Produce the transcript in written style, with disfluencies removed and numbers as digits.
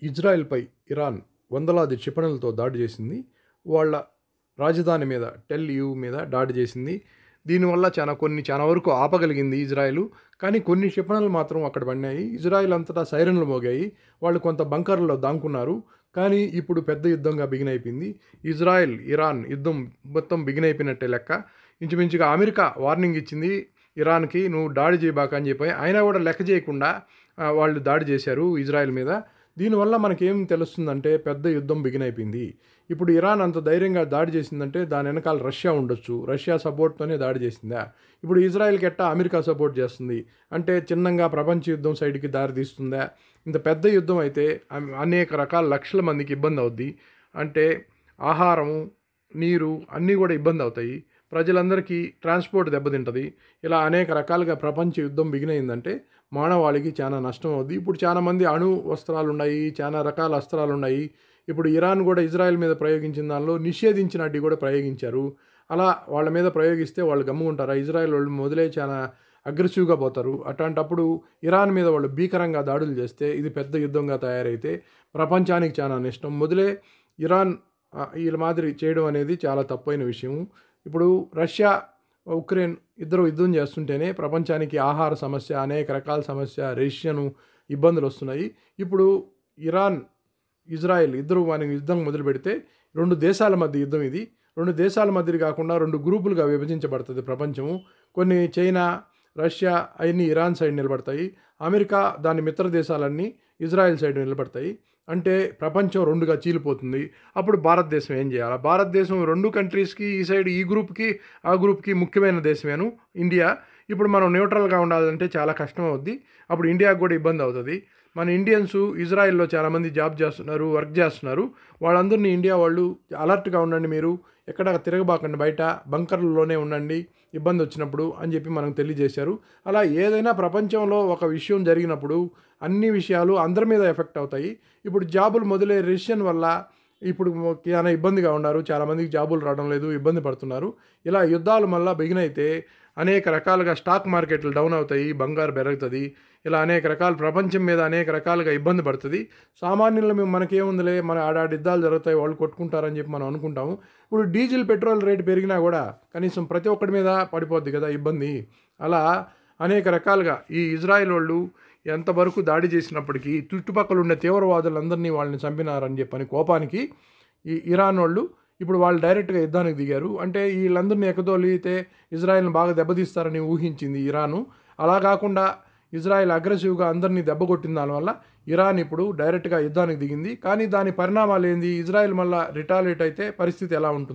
ఇజ్రాయెల్‌పై Iran వందలాది క్షిపణులతో దాడి చేసింది. వాళ్ళ రాజధాని మీద టెల్ అవీవ్ మీద దాడి చేసింది. దీనివల్ల చాలా వరకు ఆపగలిగింది ఇజ్రాయెలు. కానీ కొన్ని క్షిపణులు మాత్రం అక్కడ పడినాయి. ఇజ్రాయెల్ అంతటా సైరన్లు మోగాయి. వాళ్ళు కొంత బంకర్‌లో దాక్కున్నారు. కానీ ఇప్పుడు పెద్ద యుద్ధంగా బిగిన్ అయిపోయింది. ఇజ్రాయెల్, ఇరాన్ యుద్ధం మొత్తం బిగిన్ అయిపోయినట్టే లెక్క. ఇంచుమించుగా అమెరికా వార్నింగ్ ఇచ్చింది ఇరాన్‌కి, నువ్వు దాడి చేయబాక అని చెప్పి. అయినా కూడా లెక్క చేయకుండా వాళ్ళు దాడి చేశారు ఇజ్రాయెల్ మీద. దీనివల్ల మనకేం తెలుస్తుందంటే పెద్ద యుద్ధం బిగిన్ అయిపోయింది. ఇప్పుడు ఇరాన్ అంత ధైర్యంగా దాడి చేసిందంటే దాని వెనకాల రష్యా ఉండొచ్చు. రష్యా సపోర్ట్తోనే దాడి చేసిందా? ఇప్పుడు ఇజ్రాయెల్కి ఎట్టా అమెరికా సపోర్ట్ చేస్తుంది అంటే చిన్నంగా ప్రపంచ యుద్ధం సైడ్కి దారి తీస్తుందా? ఇంత పెద్ద యుద్ధం అయితే అనేక రకాల లక్షల మందికి ఇబ్బంది అవుద్ది. అంటే ఆహారము, నీరు అన్నీ కూడా ఇబ్బంది అవుతాయి. ప్రజలందరికీ ట్రాన్స్పోర్ట్ దెబ్బతింటుంది. ఇలా అనేక రకాలుగా ప్రపంచ యుద్ధం బిగిన్ అయిందంటే మానవాళికి చాలా నష్టం అవుద్ది. ఇప్పుడు చాలామంది అణు వస్త్రాలు ఉన్నాయి, చాలా రకాల అస్త్రాలు ఉన్నాయి. ఇప్పుడు ఇరాన్ కూడా ఇజ్రాయెల్ మీద ప్రయోగించిన దానిలో నిషేధించినట్టు కూడా ప్రయోగించారు. అలా వాళ్ళ మీద ప్రయోగిస్తే వాళ్ళు గమ్ముకుంటారా? ఇజ్రాయెల్ వాళ్ళు మొదలే చాలా అగ్రెసివ్గా పోతారు. అట్లాంటప్పుడు ఇరాన్ మీద వాళ్ళు భీకరంగా దాడులు చేస్తే ఇది పెద్ద యుద్ధంగా తయారైతే ప్రపంచానికి చాలా నష్టం. మొదలే ఇరాన్ వీళ్ళ మాదిరి చేయడం అనేది చాలా తప్పైన విషయం. ఇప్పుడు రష్యా, ఉక్రెయిన్ ఇద్దరు యుద్ధం చేస్తుంటేనే ప్రపంచానికి ఆహార సమస్య, అనేక రకాల సమస్య, రష్యను ఇబ్బందులు వస్తున్నాయి. ఇప్పుడు ఇరాన్, ఇజ్రాయెల్ ఇద్దరు మనకి యుద్ధం మొదలు పెడితే 2 దేశాల మధ్య యుద్ధం ఇది. 2 దేశాల మధ్య కాకుండా 2 గ్రూపులుగా విభజించబడుతుంది ప్రపంచము. కొన్ని చైనా, రష్యా అవన్నీ ఇరాన్ సైడ్ నిలబడతాయి. అమెరికా దాని మిత్ర దేశాలన్నీ ఇజ్రాయెల్ సైడ్ నిలబడతాయి. అంటే ప్రపంచం 2గా చీలిపోతుంది. అప్పుడు భారతదేశం ఏం చేయాలి? భారతదేశం 2 కంట్రీస్కి, ఈ సైడ్ ఈ గ్రూప్కి, ఆ గ్రూప్కి ముఖ్యమైన దేశమేను ఇండియా. ఇప్పుడు మనం న్యూట్రల్గా ఉండాలంటే చాలా కష్టం అవుద్ది. అప్పుడు ఇండియాకు కూడా ఇబ్బంది అవుతుంది. మన ఇండియన్స్ ఇజ్రాయెల్లో చాలామంది జాబ్ చేస్తున్నారు, వర్క్ చేస్తున్నారు. వాళ్ళందరినీ ఇండియా వాళ్ళు అలర్ట్గా ఉండండి, మీరు ఎక్కడ తిరగబాకండి, బయట బంకర్లలోనే ఉండండి ఇబ్బంది వచ్చినప్పుడు అని చెప్పి మనకు తెలియజేశారు. అలా ఏదైనా ప్రపంచంలో ఒక విషయం జరిగినప్పుడు అన్ని విషయాలు అందరి మీద ఎఫెక్ట్ అవుతాయి. ఇప్పుడు జాబులు మొదలై రెసిషన్ వల్ల ఇప్పుడు చాలా ఇబ్బందిగా ఉన్నారు. చాలామందికి జాబులు రావడం లేదు, ఇబ్బంది పడుతున్నారు. ఇలా యుద్ధాలు మళ్ళీ బిగిన్ అయితే అనేక రకాలుగా స్టాక్ మార్కెట్లు డౌన్ అవుతాయి, బంగారు పెరుగుతుంది. ఇలా అనేక రకాల ప్రపంచం మీద అనేక రకాలుగా ఇబ్బంది పడుతుంది. సామాన్యులు మనకేముందిలే, మన ఆడాడి యుద్ధాలు జరుగుతాయి, వాళ్ళు కొట్టుకుంటారని చెప్పి మనం అనుకుంటాము. ఇప్పుడు డీజిల్, పెట్రోల్ రేటు పెరిగినా కూడా కనీసం ప్రతి ఒక్కటి మీద పడిపోద్ది కదా ఇబ్బంది. అలా అనేక రకాలుగా ఈ ఇజ్రాయెల్ వాళ్ళు ఎంతవరకు దాడి చేసినప్పటికీ చుట్టుపక్కల ఉన్న తీవ్రవాదులందరినీ వాళ్ళని చంపినారని చెప్పని కోపానికి ఈ ఇరాన్ వాళ్ళు ఇప్పుడు వాళ్ళు డైరెక్ట్గా యుద్ధానికి దిగారు. అంటే వీళ్ళందరినీ ఎక్కదోలితే ఇజ్రాయెల్ని బాగా దెబ్బతీస్తారని ఊహించింది ఇరాను. అలా కాకుండా ఇజ్రాయెల్ అగ్రెసివ్గా అందరినీ దెబ్బకొట్టిన దానివల్ల ఇరాన్ ఇప్పుడు డైరెక్ట్గా యుద్ధానికి దిగింది. కానీ దాని పరిణామాలు ఏంది? ఇజ్రాయెల్ మళ్ళీ రిటాలియేట్ అయితే పరిస్థితి ఎలా ఉంటుంది?